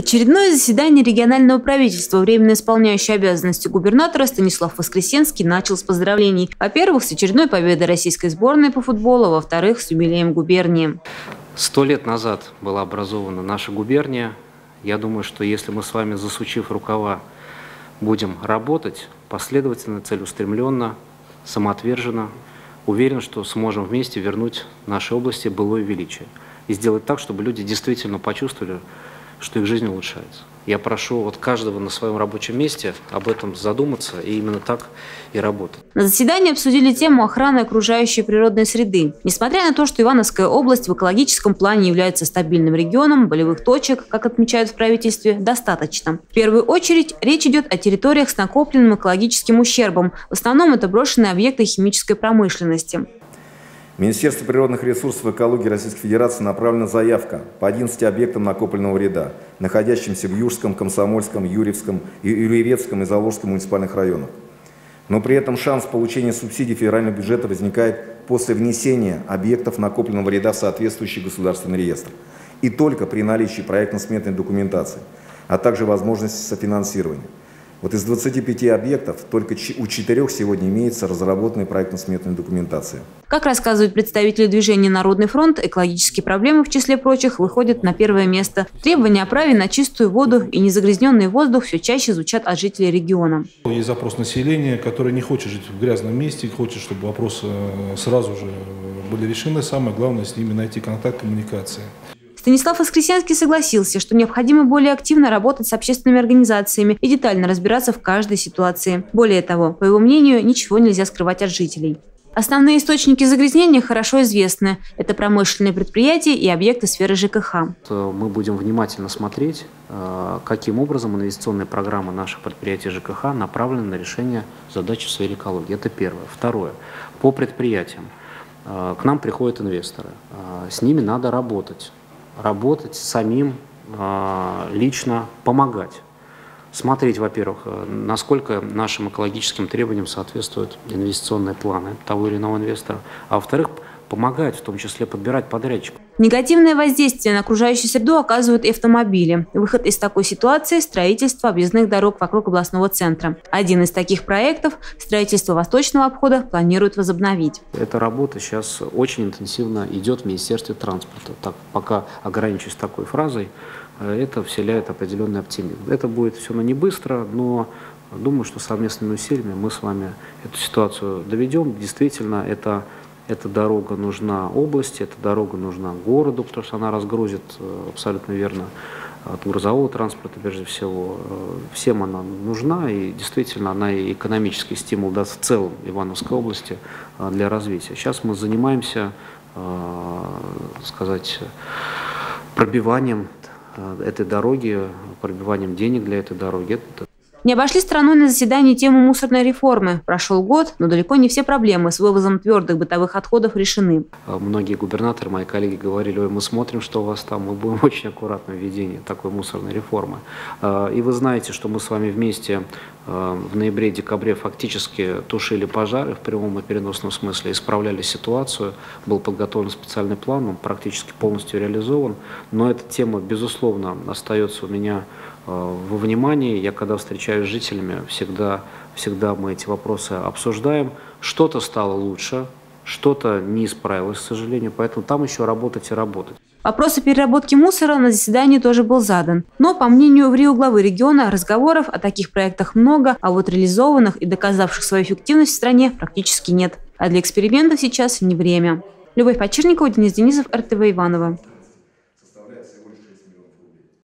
Очередное заседание регионального правительства, временно исполняющий обязанности губернатора Станислав Воскресенский начал с поздравлений. Во-первых, с очередной победой российской сборной по футболу, а во-вторых, с юбилеем губернии. 100 лет назад была образована наша губерния. Я думаю, что если мы с вами, засучив рукава, будем работать последовательно, целеустремленно, самоотверженно, уверен, что сможем вместе вернуть нашей области былое величие и сделать так, чтобы люди действительно почувствовали, что их жизнь улучшается. Я прошу вот каждого на своем рабочем месте об этом задуматься и именно так и работать. На заседании обсудили тему охраны окружающей природной среды. Несмотря на то, что Ивановская область в экологическом плане является стабильным регионом, болевых точек, как отмечают в правительстве, достаточно. В первую очередь речь идет о территориях с накопленным экологическим ущербом. В основном это брошенные объекты химической промышленности. Министерству природных ресурсов и экологии Российской Федерации направлена заявка по 11 объектам накопленного вреда, находящимся в Южском, Комсомольском, Юрьевском, Юрьевецком и Заволжском муниципальных районах. Но при этом шанс получения субсидий федерального бюджета возникает после внесения объектов накопленного вреда в соответствующий государственный реестр. И только при наличии проектно-сметной документации, а также возможности софинансирования. Вот из 25 объектов только у 4 сегодня имеется разработанная проектно-сметная документация. Как рассказывают представители движения «Народный фронт», экологические проблемы, в числе прочих, выходят на первое место. Требования о праве на чистую воду и незагрязненный воздух все чаще звучат от жителей региона. Есть запрос населения, которое не хочет жить в грязном месте, хочет, чтобы вопросы сразу же были решены. Самое главное, с ними найти контакт, коммуникации. Станислав Воскресенский согласился, что необходимо более активно работать с общественными организациями и детально разбираться в каждой ситуации. Более того, по его мнению, ничего нельзя скрывать от жителей. Основные источники загрязнения хорошо известны. Это промышленные предприятия и объекты сферы ЖКХ. Мы будем внимательно смотреть, каким образом инвестиционные программы наших предприятий ЖКХ направлены на решение задач в сфере экологии. Это первое. Второе. По предприятиям. К нам приходят инвесторы. С ними надо работать. Работать самим, лично помогать. Смотреть, во-первых, насколько нашим экологическим требованиям соответствуют инвестиционные планы того или иного инвестора, а во-вторых, помогать, в том числе подбирать подрядчиков. Негативное воздействие на окружающую среду оказывают и автомобили. Выход из такой ситуации – строительство объездных дорог вокруг областного центра. Один из таких проектов – строительство восточного обхода планируют возобновить. Эта работа сейчас очень интенсивно идет в Министерстве транспорта. Так, пока ограничусь такой фразой, это вселяет определенный оптимизм. Это будет все не быстро, но думаю, что совместными усилиями мы с вами эту ситуацию доведем. Действительно, эта дорога нужна области, эта дорога нужна городу, потому что она разгрузит, абсолютно верно, от грузового транспорта, прежде всего. Всем она нужна, и действительно она и экономический стимул даст в целом Ивановской области для развития. Сейчас мы занимаемся, пробиванием этой дороги, пробиванием денег для этой дороги. Не обошли стороной на заседании тему мусорной реформы. Прошел год, но далеко не все проблемы с вывозом твердых бытовых отходов решены. Многие губернаторы, мои коллеги говорили: ой, мы смотрим, что у вас там, мы будем очень аккуратны в ведении такой мусорной реформы. И вы знаете, что мы с вами вместе в ноябре-декабре фактически тушили пожары в прямом и переносном смысле, исправляли ситуацию. Был подготовлен специальный план, он практически полностью реализован. Но эта тема, безусловно, остается у меня во внимании. Я, когда встречаюсь с жителями, всегда мы эти вопросы обсуждаем. Что-то стало лучше, что-то не исправилось, к сожалению, поэтому там еще работать и работать. Вопрос о переработке мусора на заседании тоже был задан. Но, по мнению ВРИО главы региона, разговоров о таких проектах много, а вот реализованных и доказавших свою эффективность в стране практически нет. А для экспериментов сейчас не время. Любовь Почерникова, Денис Денисов, РТВ Иваново.